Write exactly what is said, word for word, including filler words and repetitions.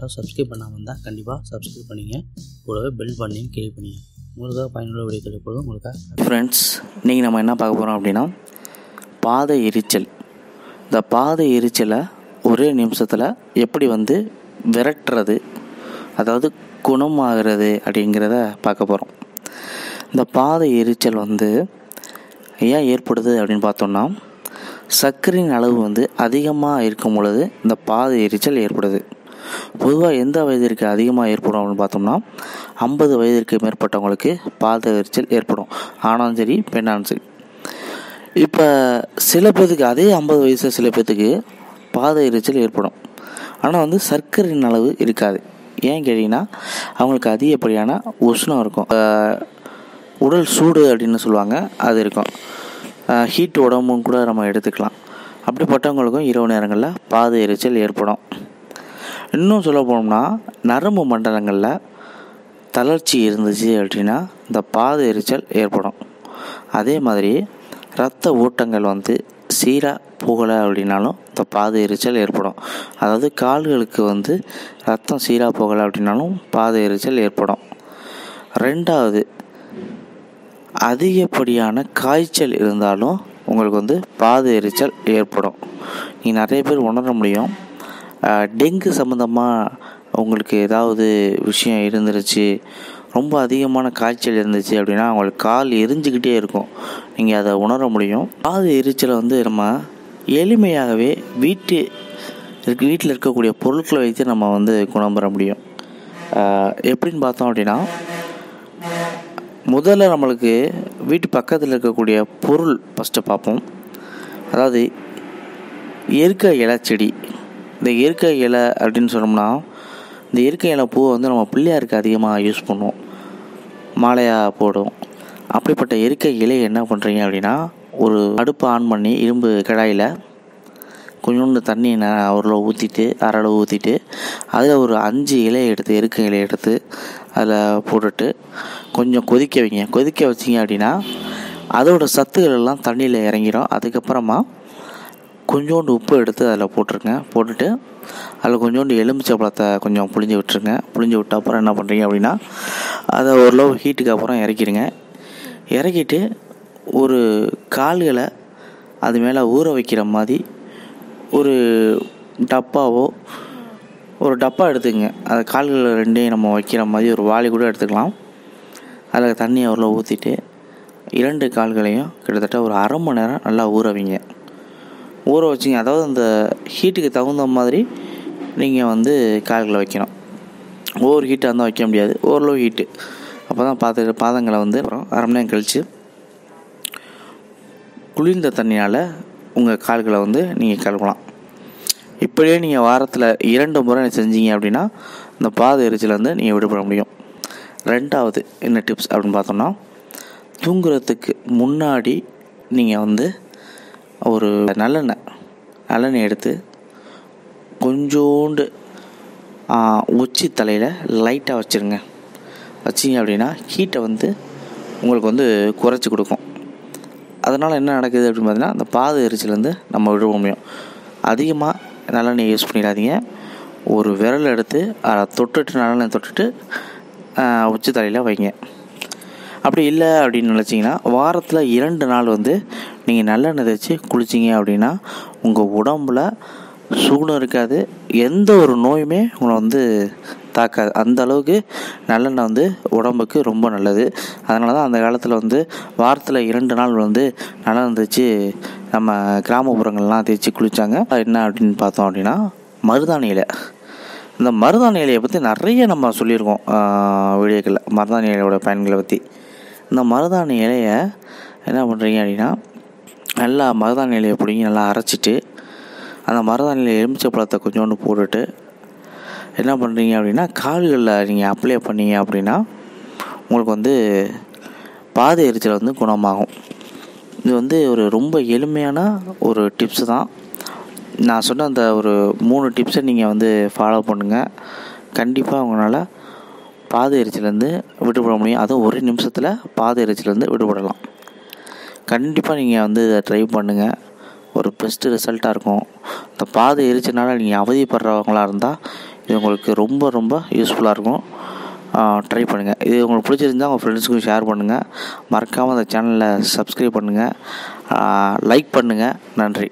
யாரும் சப்ஸ்கிரைப் பண்ணாமல் இருந்தால் கண்டிப்பாக சப்ஸ்கிரைப் பண்ணிங்க, கூடவே பெல் பண்ணி கிளிக் பண்ணிங்க. உங்களுக்காக பயனுள்ள வீடியோக்கள் எப்பொழுதும் உங்களுக்காக. ஃப்ரெண்ட்ஸ், இன்றைக்கி நம்ம என்ன பார்க்க போகிறோம் அப்படின்னா, பாதை எரிச்சல். இந்த பாதை எரிச்சலை ஒரே நிமிஷத்தில் எப்படி வந்து விரட்டுறது, அதாவது குணமாகிறது அப்படிங்கிறத பார்க்க போகிறோம். இந்த பாதை எரிச்சல் வந்து ஏன் ஏற்படுது அப்படின்னு பார்த்தோம்னா, சர்க்கரையின் அளவு வந்து அதிகமாக இருக்கும் பொழுது இந்த பாதை எரிச்சல் ஏற்படுது. பொதுவாக எந்த வயதிற்கு அதிகமாக ஏற்படும் அப்படின்னு பார்த்தோம்னா, ஐம்பது வயதிற்கு மேற்பட்டவங்களுக்கு பாதை எரிச்சல் ஏற்படும். ஆனாலும் சரி, பெண்ணாலும் சரி. இப்போ சில பேர்த்துக்கு அதே ஐம்பது வயசு சில பேர்த்துக்கு பாதை எரிச்சல் ஏற்படும். ஆனால் வந்து சர்க்கரையின் அளவு இருக்காது. ஏன் கேட்டிங்கன்னா, அவங்களுக்கு அதிகப்படியான உஷ்ணம் இருக்கும், உடல் சூடு அப்படின்னு சொல்லுவாங்க, அது இருக்கும். ஹீட் உடம்பும் கூட நம்ம எடுத்துக்கலாம். அப்படிப்பட்டவங்களுக்கும் இரவு நேரங்களில் பாதை எரிச்சல் ஏற்படும். இன்னும் சொல்ல போனோம்னா, நரம்பு மண்டலங்களில் தளர்ச்சி இருந்துச்சு அப்படின்னா இந்த பாதை எரிச்சல் ஏற்படும். அதே மாதிரி இரத்த ஓட்டங்கள் வந்து சீராக போகலை அப்படின்னாலும் இந்த பாதை எரிச்சல் ஏற்படும். அதாவது கால்களுக்கு வந்து ரத்தம் சீராக போகலை அப்படின்னாலும் பாதை எரிச்சல் ஏற்படும். ரெண்டாவது, அதிகப்படியான காய்ச்சல் இருந்தாலும் உங்களுக்கு வந்து பாதை எரிச்சல் ஏற்படும். நீங்கள் நிறைய பேர் உணர முடியும். டெங்கு சம்மந்தமாக உங்களுக்கு ஏதாவது விஷயம் இருந்துருச்சு, ரொம்ப அதிகமான காய்ச்சல் இருந்துச்சு அப்படின்னா அவங்களுக்கு கால் எரிஞ்சிக்கிட்டே இருக்கும். நீங்கள் அதை உணர முடியும். பாதை எரிச்சலை வந்து நம்ம எளிமையாகவே வீட்டு இருக்கு வீட்டில் இருக்கக்கூடிய பொருட்களை வைத்து நம்ம வந்து குணம் பெற முடியும். எப்படின்னு பார்த்தோம் அப்படின்னா, முதல்ல நம்மளுக்கு வீட்டு பக்கத்தில் இருக்கக்கூடிய பொருள் ஃபஸ்ட்டு பார்ப்போம். அதாவது இயற்கை இலை செடி. இந்த இயற்கை இலை அப்படின்னு சொன்னோம்னா, இந்த இயற்கை இலை பூவை வந்து நம்ம பிள்ளையாருக்கு அதிகமாக யூஸ் பண்ணுவோம், மாலையாக போடுவோம். அப்படிப்பட்ட இயற்கை இலையை என்ன பண்ணுறீங்க அப்படின்னா, ஒரு அடுப்பை ஆன் பண்ணி இரும்பு கடாயில் கொஞ்சோண்டு தண்ணி அவரில் ஊற்றிட்டு அரளவு ஊற்றிட்டு அதில் ஒரு அஞ்சு இலையை எடுத்து இயற்கை இலையை எடுத்து அதில் போட்டுட்டு கொஞ்சம் கொதிக்க வைங்க. கொதிக்க வச்சிங்க அப்படின்னா அதோட சத்துக்கள் எல்லாம் தண்ணியில் இறங்கிடும். அதுக்கப்புறமா கொஞ்சோண்டு உப்பு எடுத்து அதில் போட்டுருங்க. போட்டுட்டு அதில் கொஞ்சோண்டு எலுமிச்சை பழத்தை கொஞ்சம் புழிஞ்சு விட்டுருங்க. புழிஞ்சு விட்ட அப்புறம் என்ன பண்ணுறீங்க அப்படின்னா, அதை ஓரளவு ஹீட்டுக்கு அப்புறம் இறக்கிடுங்க. இறக்கிட்டு ஒரு கால்களை அது மேலே ஊற வைக்கிற மாதிரி ஒரு டப்பாவோ ஒரு டப்பா எடுத்துக்கங்க. அது கால்கள் ரெண்டையும் நம்ம வைக்கிற மாதிரி ஒரு வாளி கூட எடுத்துக்கலாம். அதில் தண்ணியை அவ்வளோ ஊற்றிட்டு இரண்டு கால்களையும் கிட்டத்தட்ட ஒரு அரை மணி நேரம் நல்லா ஊற வைங்க. ஊற வச்சிங்க. அதாவது அந்த ஹீட்டுக்கு தகுந்த மாதிரி நீங்கள் வந்து கால்களை வைக்கணும். ஒவ்வொரு ஹீட்டாக இருந்தால் வைக்க முடியாது, ஓரளவு ஹீட்டு. அப்போ தான் பார்த்து பாதங்களை வந்து அப்புறம் அரை மணி நேரம் கழித்து குளிர்ந்த தண்ணியால் உங்கள் கால்களை வந்து நீங்கள் கழுவலாம். இப்படியே நீங்கள் வாரத்தில் இரண்டு முறை செஞ்சீங்க அப்படின்னா இந்த பாதை எரிச்சல் வந்து நீங்கள் விடுபட முடியும். ரெண்டாவது என்ன டிப்ஸ் அப்படின்னு பார்த்தோம்னா, தூங்குறதுக்கு முன்னாடி நீங்கள் வந்து ஒரு நல்லெண்ணெய் நல்லெண்ணெய் எடுத்து கொஞ்சோண்டு உச்சி தலையில் லைட்டாக வச்சுருங்க. வச்சிங்க அப்படின்னா ஹீட்டை வந்து உங்களுக்கு வந்து குறைச்சி கொடுக்கும். அதனால் என்ன நடக்குது அப்படின்னு பார்த்தீங்கன்னா, அந்த பாதை எரிச்சல் வந்து நம்ம விடுபட முடியும். அதிகமாக நல்லெண்ணெய் யூஸ் பண்ணிடாதீங்க. ஒரு விரல் எடுத்து அதை தொட்டுட்டு நல்லெண்ணெய் தொட்டுட்டு உச்சி தலையில் வைங்க. அப்படி இல்லை அப்படின்னு நினச்சிங்கன்னா, வாரத்தில் இரண்டு நாள் வந்து நீங்கள் நல்லெண்ணெய் தேய்ச்சி குளிச்சிங்க அப்படின்னா உங்கள் உடம்புல சூடும் இருக்காது, எந்த ஒரு நோயுமே உங்களை வந்து தாக்காது. அந்த அளவுக்கு நல்லெண்ணெய் வந்து உடம்புக்கு ரொம்ப நல்லது. அதனால தான் அந்த காலத்தில் வந்து வாரத்தில் இரண்டு நாள் வந்து நல்லெண்ணெய் தேய்ச்சி நம்ம கிராமப்புறங்கள்லாம் தேய்ச்சி குளித்தாங்க. என்ன அப்படின்னு பார்த்தோம் அப்படின்னா, மருதாணி இலை. இந்த மருதாணி இலையை பற்றி நிறைய நம்ம சொல்லியிருக்கோம் வீடியோக்களில், மருதாணி இலையோட பயன்களை பற்றி. இந்த மருதாணி இலையை என்ன பண்ணுறீங்க அப்படின்னா, நல்லா மருதாணி இலையை பிடிங்கி நல்லா அரைச்சிட்டு அந்த மருதாணி இலையை எலுமிச்சை பழத்தை கொஞ்சோண்டு போட்டுட்டு என்ன பண்ணுறீங்க அப்படின்னா, கால்களில் நீங்கள் அப்ளை பண்ணீங்க அப்படின்னா உங்களுக்கு வந்து பாதை எரிச்சல் வந்து குணமாகும். இது வந்து ஒரு ரொம்ப எளிமையான ஒரு டிப்ஸு தான். நான் சொன்ன அந்த ஒரு மூணு டிப்ஸை நீங்கள் வந்து ஃபாலோ பண்ணுங்கள். கண்டிப்பாக உங்களால் பாதை எரிச்சலேருந்து விடுபட முடியும். அதுவும் ஒரு நிமிஷத்தில் பாதை எரிச்சலேருந்து விடுபடலாம். கண்டிப்பாக நீங்கள் வந்து இதை ட்ரை பண்ணுங்கள். ஒரு பெஸ்ட்டு ரிசல்ட்டாக இருக்கும். இந்த பாதை எரிச்சனால நீங்கள் அவதிப்படுறவங்களாக இருந்தால் இது உங்களுக்கு ரொம்ப ரொம்ப யூஸ்ஃபுல்லாக இருக்கும். ட்ரை பண்ணுங்கள். இது உங்களுக்கு பிடிச்சிருந்தால் உங்கள் ஃப்ரெண்ட்ஸுக்கும் ஷேர் பண்ணுங்கள். மறக்காமல் அந்த சேனலை சப்ஸ்கிரைப் பண்ணுங்கள், லைக் பண்ணுங்கள். நன்றி.